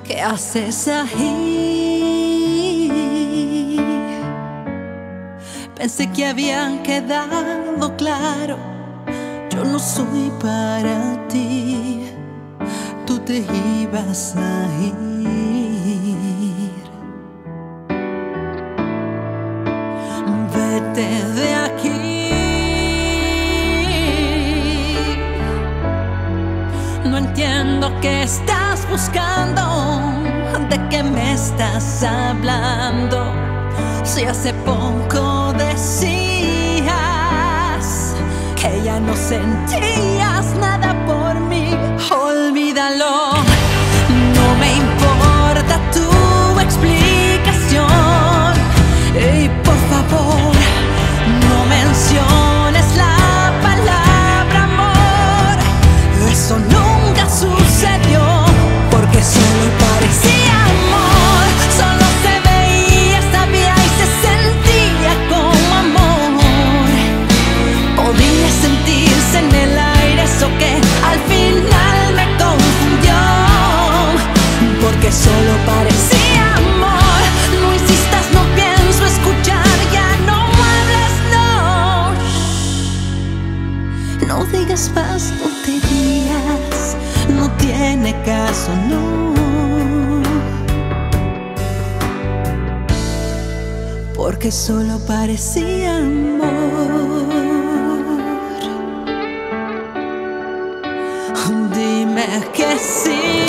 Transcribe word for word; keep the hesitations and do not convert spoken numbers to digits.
¿Qué haces ahí? Pensé que había quedado claro, yo no soy para ti, tú te ibas a ir. Vete de aquí, no entiendo qué estás buscando, de qué me estás hablando. Si hace poco decías que ya no sentías nada por mí, olvídalo, no me importa tu explicación. Y por favor, no menciones la palabra amor, eso nunca sucedió, porque solo parecía amor, solo se veía, sabía y se sentía como amor. Podía sentirse en el aire, eso que al final me confundió, porque solo parecía amor. No insistas, no pienso escuchar, ya no hables, no. No digas más tonterías, no tiene caso, no. Porque solo parecía amor. Dime que sí.